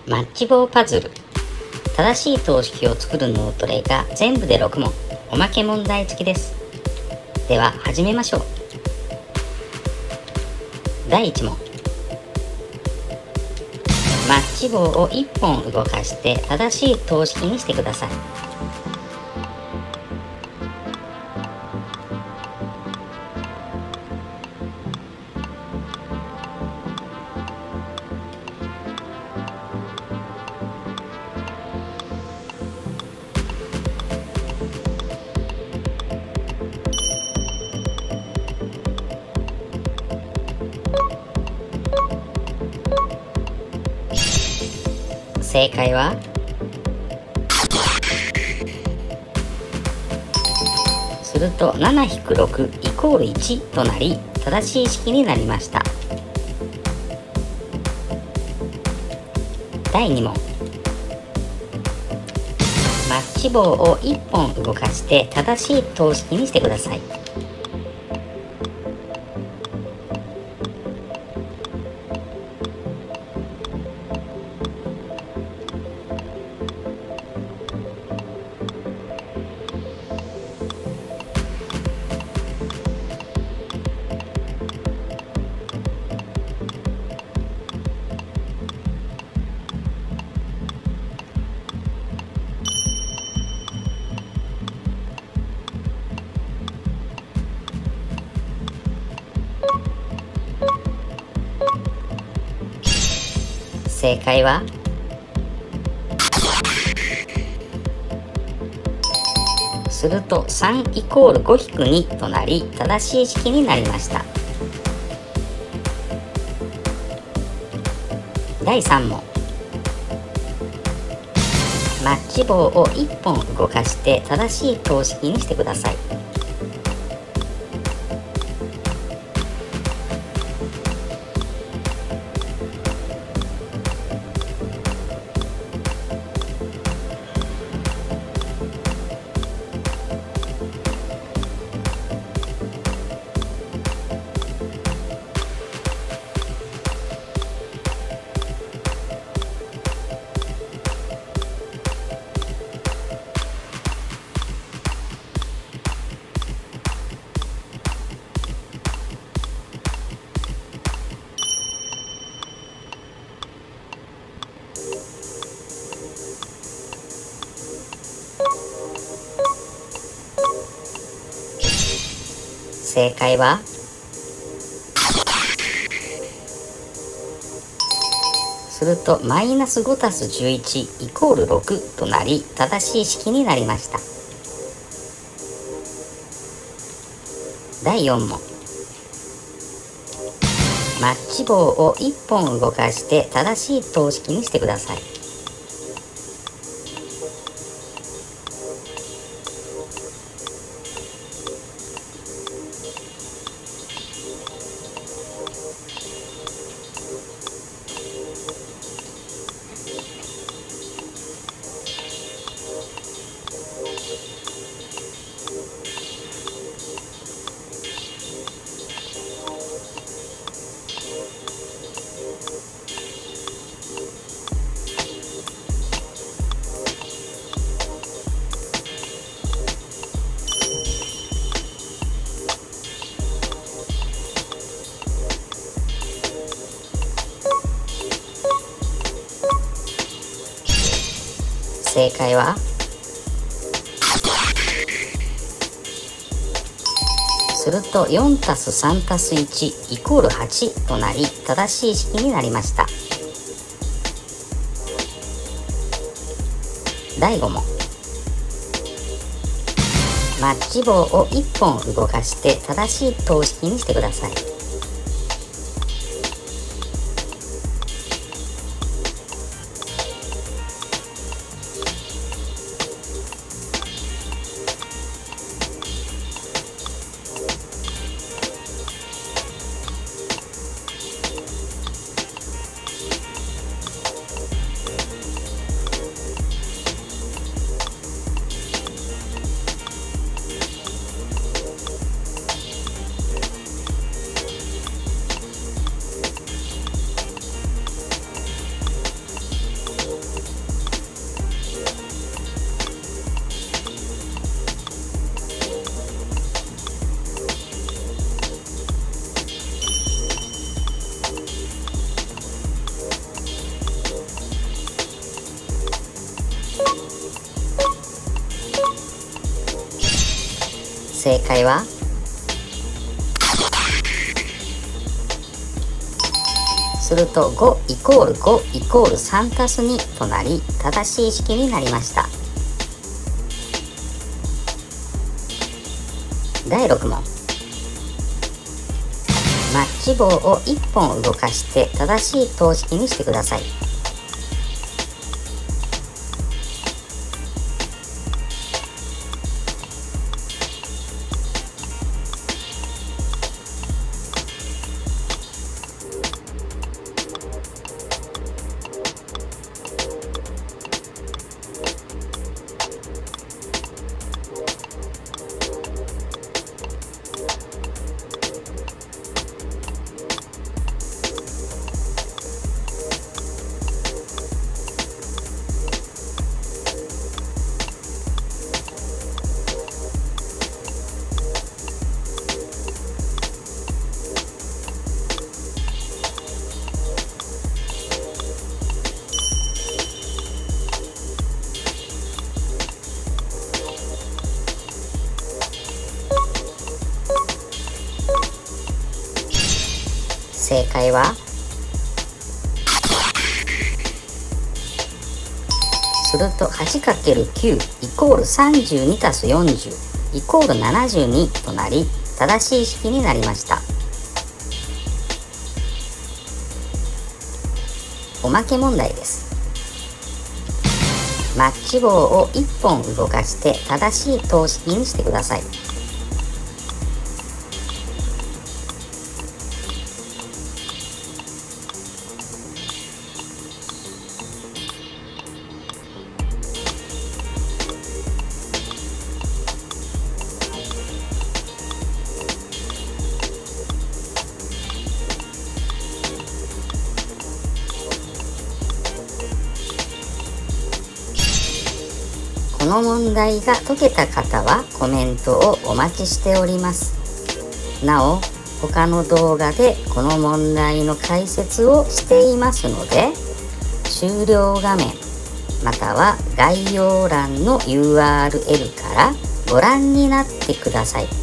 マッチ棒パズル。正しい等式を作る脳トレが全部で6問、おまけ問題付きです。では始めましょう。第1問。マッチ棒を1本動かして正しい等式にしてください。正解はすると 7-6 = 1となり正しい式になりました。第2問。マッチ棒を1本動かして正しい等式にしてください。正解はすると 3 = 5-2となり正しい式になりました。第3問。マッチ棒を1本動かして正しい等式にしてください。正解はすると -5+11 = 6となり正しい式になりました。第4問。マッチ棒を1本動かして正しい等式にしてください。正解はすると 4+3+1 = 8となり正しい式になりました。第5問。マッチ棒を1本動かして正しい等式にしてください。 正解はすると5イコール5イコール3たす2となり、正しい式になりました。第6問。マッチ棒を1本動かして正しい等式にしてください。正解はすると 8×9 イコール32たす40イコール72となり、正しい式になりました。おまけ問題です。マッチ棒を1本動かして正しい等式にしてください。この問題が解けた方はコメントをお待ちしております。なお、他の動画でこの問題の解説をしていますので、終了画面または概要欄の URL からご覧になってください。